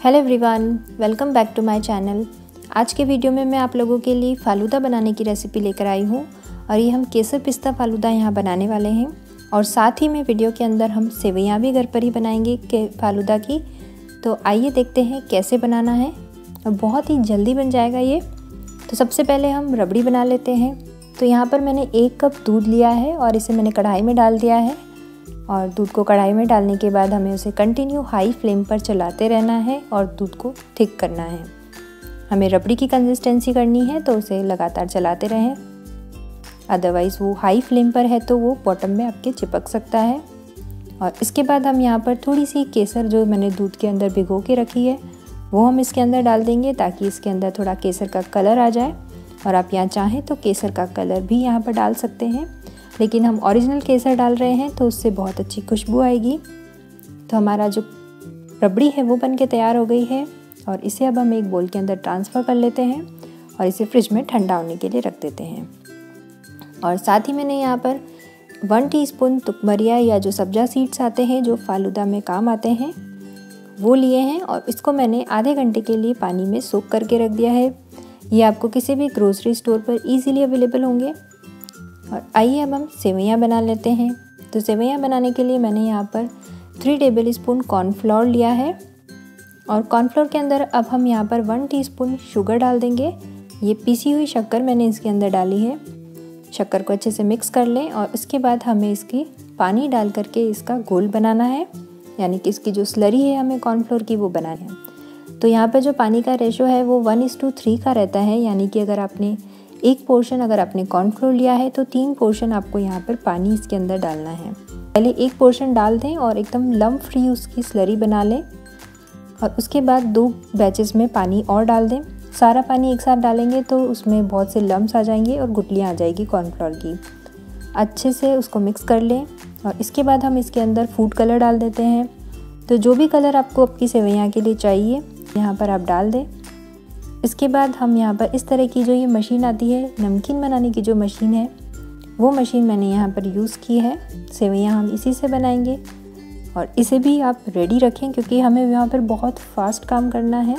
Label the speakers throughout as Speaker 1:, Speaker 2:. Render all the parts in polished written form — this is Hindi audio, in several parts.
Speaker 1: Hello everyone, welcome back to my channel. आज के वीडियो में मैं आप लोगों के लिए फ़ालूदा बनाने की रेसिपी लेकर आई हूँ और ये हम केसर पिस्ता फ़ालूदा यहाँ बनाने वाले हैं। और साथ ही में वीडियो के अंदर हम सेवइयाँ भी घर पर ही बनाएंगे फ़ालूदा की। तो आइए देखते हैं कैसे बनाना है और बहुत ही जल्दी बन जाएगा ये। तो सबसे पहले हम रबड़ी बना लेते हैं। तो यहाँ पर मैंने 1 कप दूध लिया है और इसे मैंने कढ़ाई में डाल दिया है। और दूध को कढ़ाई में डालने के बाद हमें उसे कंटिन्यू हाई फ्लेम पर चलाते रहना है और दूध को थिक करना है। हमें रबड़ी की कंसिस्टेंसी करनी है तो उसे लगातार चलाते रहें, अदरवाइज़ वो हाई फ्लेम पर है तो वो बॉटम में आपके चिपक सकता है। और इसके बाद हम यहाँ पर थोड़ी सी केसर जो मैंने दूध के अंदर भिगो के रखी है वो हम इसके अंदर डाल देंगे ताकि इसके अंदर थोड़ा केसर का कलर आ जाए। और आप यहाँ चाहें तो केसर का कलर भी यहाँ पर डाल सकते हैं, लेकिन हम ओरिजिनल केसर डाल रहे हैं तो उससे बहुत अच्छी खुशबू आएगी। तो हमारा जो रबड़ी है वो बनके तैयार हो गई है और इसे अब हम एक बोल के अंदर ट्रांसफ़र कर लेते हैं और इसे फ्रिज में ठंडा होने के लिए रख देते हैं। और साथ ही मैंने यहाँ पर 1 टीस्पून तुकमरिया या जो सब्जा सीड्स आते हैं जो फ़ालूदा में काम आते हैं वो लिए हैं और इसको मैंने आधे घंटे के लिए पानी में सोक करके रख दिया है। ये आपको किसी भी ग्रोसरी स्टोर पर ईज़िली अवेलेबल होंगे। और आइए अब हम सेवइयाँ बना लेते हैं। तो सेवइयाँ बनाने के लिए मैंने यहाँ पर 3 टेबलस्पून कॉर्नफ्लोर लिया है और कॉर्नफ्लोर के अंदर अब हम यहाँ पर 1 टीस्पून शुगर डाल देंगे। ये पीसी हुई शक्कर मैंने इसके अंदर डाली है। शक्कर को अच्छे से मिक्स कर लें और उसके बाद हमें इसकी पानी डाल करके इसका घोल बनाना है, यानी कि इसकी जो स्लरी है हमें कॉर्नफ्लोर की वो बनानी है। तो यहाँ पर जो पानी का रेशो है वो 1:3 का रहता है, यानी कि अगर आपने 1 पोर्शन अगर आपने कॉर्नफ्लोर लिया है तो 3 पोर्शन आपको यहाँ पर पानी इसके अंदर डालना है। पहले 1 पोर्शन डाल दें और एकदम लम्प फ्री उसकी स्लरी बना लें और उसके बाद 2 बैचेस में पानी और डाल दें। सारा पानी एक साथ डालेंगे तो उसमें बहुत से लम्प्स आ जाएंगे और गुठलियाँ आ जाएगी कॉर्नफ्लोर की। अच्छे से उसको मिक्स कर लें और इसके बाद हम इसके अंदर फूड कलर डाल देते हैं। तो जो भी कलर आपको आपकी सेवइयाँ के लिए चाहिए यहाँ पर आप डाल दें। इसके बाद हम यहाँ पर इस तरह की जो ये मशीन आती है नमकीन बनाने की जो मशीन है वो मशीन मैंने यहाँ पर यूज़ की है। सेवइयाँ हम इसी से बनाएंगे और इसे भी आप रेडी रखें क्योंकि हमें यहाँ पर बहुत फास्ट काम करना है।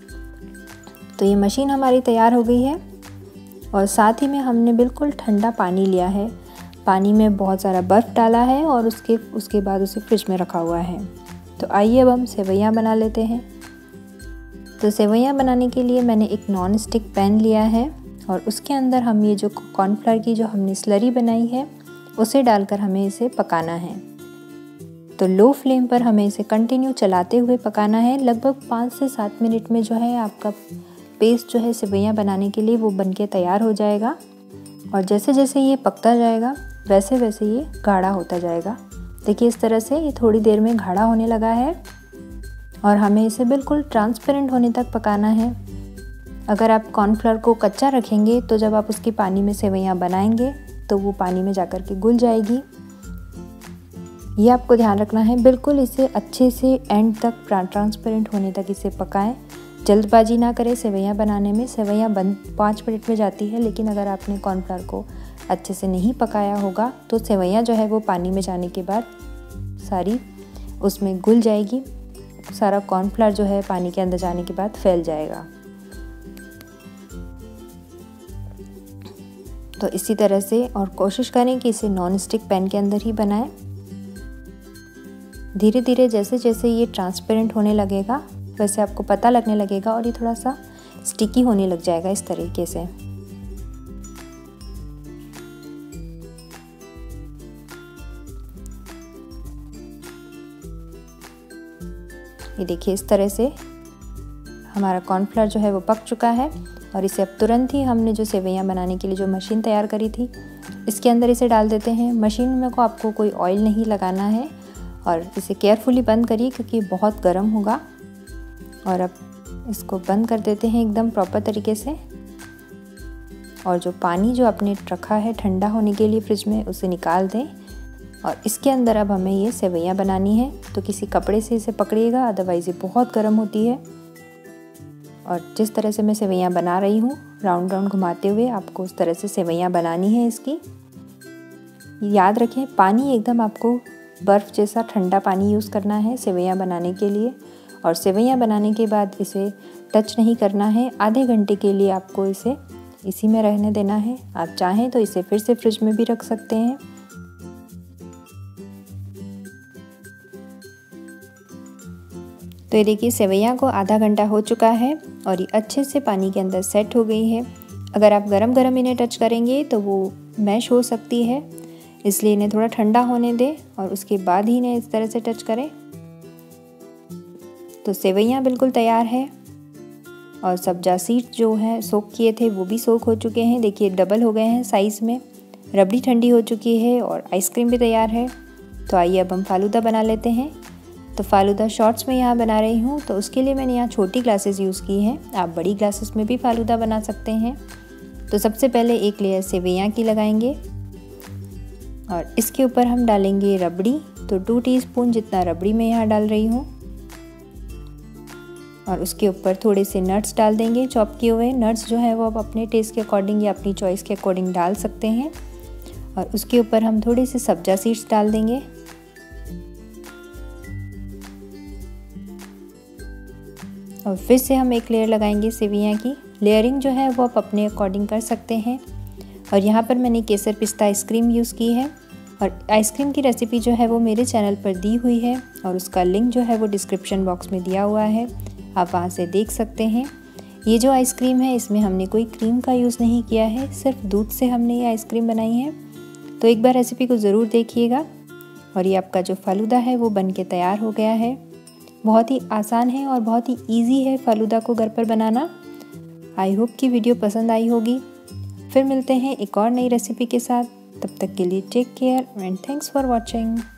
Speaker 1: तो ये मशीन हमारी तैयार हो गई है और साथ ही में हमने बिल्कुल ठंडा पानी लिया है। पानी में बहुत सारा बर्फ़ डाला है और उसके बाद उसे फ्रिज में रखा हुआ है। तो आइए अब हम सेवइयाँ बना लेते हैं। तो सेवइयाँ बनाने के लिए मैंने एक नॉन स्टिक पैन लिया है और उसके अंदर हम ये जो कॉर्नफ्लोर की जो हमने स्लरी बनाई है उसे डालकर हमें इसे पकाना है। तो लो फ्लेम पर हमें इसे कंटिन्यू चलाते हुए पकाना है। लगभग 5 से 7 मिनट में जो है आपका पेस्ट जो है सेवइयाँ बनाने के लिए वो बनके तैयार हो जाएगा। और जैसे जैसे ये पकता जाएगा वैसे वैसे ये गाढ़ा होता जाएगा। देखिए इस तरह से ये थोड़ी देर में गाढ़ा होने लगा है और हमें इसे बिल्कुल ट्रांसपेरेंट होने तक पकाना है। अगर आप कॉर्नफ्लोर को कच्चा रखेंगे तो जब आप उसकी पानी में सेवइयाँ बनाएंगे तो वो पानी में जाकर के घुल जाएगी। ये आपको ध्यान रखना है। बिल्कुल इसे अच्छे से एंड तक ट्रांसपेरेंट होने तक इसे पकाएं। जल्दबाजी ना करें सेवइयाँ बनाने में। सेवइयाँ 5 मिनट में जाती है, लेकिन अगर आपने कॉर्नफ्लोर को अच्छे से नहीं पकाया होगा तो सेवइयाँ जो है वो पानी में जाने के बाद सारी उसमें घुल जाएगी। सारा कॉर्नफ्लोर जो है पानी के अंदर जाने के बाद फैल जाएगा। तो इसी तरह से और कोशिश करें कि इसे नॉन स्टिक पैन के अंदर ही बनाएं। धीरे धीरे जैसे जैसे ये ट्रांसपेरेंट होने लगेगा वैसे आपको पता लगने लगेगा और ये थोड़ा सा स्टिकी होने लग जाएगा इस तरीके से। ये देखिए इस तरह से हमारा कॉर्नफ्लोर जो है वो पक चुका है और इसे अब तुरंत ही हमने जो सेवइयाँ बनाने के लिए जो मशीन तैयार करी थी इसके अंदर इसे डाल देते हैं। मशीन में को आपको कोई ऑयल नहीं लगाना है और इसे केयरफुली बंद करिए क्योंकि बहुत गर्म होगा। और अब इसको बंद कर देते हैं एकदम प्रॉपर तरीके से। और जो पानी जो आपने रखा है ठंडा होने के लिए फ्रिज में उसे निकाल दें और इसके अंदर अब हमें ये सेवइयाँ बनानी है। तो किसी कपड़े से इसे पकड़िएगा, अदरवाइज़ ये बहुत गर्म होती है। और जिस तरह से मैं सेवइयाँ बना रही हूँ राउंड राउंड घुमाते हुए आपको उस तरह से सेवइयाँ बनानी है इसकी। याद रखें पानी एकदम आपको बर्फ़ जैसा ठंडा पानी यूज़ करना है सेवइयाँ बनाने के लिए और सेवइयाँ बनाने के बाद इसे टच नहीं करना है। आधे घंटे के लिए आपको इसे इसी में रहने देना है। आप चाहें तो इसे फिर से फ्रिज में भी रख सकते हैं। तो ये देखिए सेवइयाँ को आधा घंटा हो चुका है और ये अच्छे से पानी के अंदर सेट हो गई है। अगर आप गरम गरम इन्हें टच करेंगे तो वो मैश हो सकती है, इसलिए इन्हें थोड़ा ठंडा होने दें और उसके बाद ही इन्हें इस तरह से टच करें। तो सेवइयाँ बिल्कुल तैयार है और सब्जा सीड्स जो है सोक किए थे वो भी सोक हो चुके हैं। देखिए डबल हो गए हैं साइज़ में। रबड़ी ठंडी हो चुकी है और आइसक्रीम भी तैयार है। तो आइए अब हम फालूदा बना लेते हैं। तो फालूदा शॉर्ट्स में यहाँ बना रही हूँ, तो उसके लिए मैंने यहाँ छोटी ग्लासेस यूज़ की हैं। आप बड़ी ग्लासेस में भी फालूदा बना सकते हैं। तो सबसे पहले एक लेयर सेवइयाँ की लगाएंगे और इसके ऊपर हम डालेंगे रबड़ी। तो 2 टीस्पून जितना रबड़ी मैं यहाँ डाल रही हूँ और उसके ऊपर थोड़े से नट्स डाल देंगे, चॉप किए हुए। नट्स जो है वो आप अपने टेस्ट के अकॉर्डिंग या अपनी चॉइस के अकॉर्डिंग डाल सकते हैं। और उसके ऊपर हम थोड़े से सब्जा सीड्स डाल देंगे और फिर से हम एक लेयर लगाएंगे सेवइयाँ की। लेयरिंग जो है वो आप अपने अकॉर्डिंग कर सकते हैं। और यहाँ पर मैंने केसर पिस्ता आइसक्रीम यूज़ की है और आइसक्रीम की रेसिपी जो है वो मेरे चैनल पर दी हुई है और उसका लिंक जो है वो डिस्क्रिप्शन बॉक्स में दिया हुआ है, आप वहाँ से देख सकते हैं। ये जो आइसक्रीम है इसमें हमने कोई क्रीम का यूज़ नहीं किया है, सिर्फ दूध से हमने ये आइसक्रीम बनाई है। तो एक बार रेसिपी को ज़रूर देखिएगा। और ये आपका जो फालूदा है वो बन के तैयार हो गया है। बहुत ही आसान है और बहुत ही ईजी है फालूदा को घर पर बनाना। आई होप कि वीडियो पसंद आई होगी। फिर मिलते हैं एक और नई रेसिपी के साथ। तब तक के लिए take care and thanks for watching.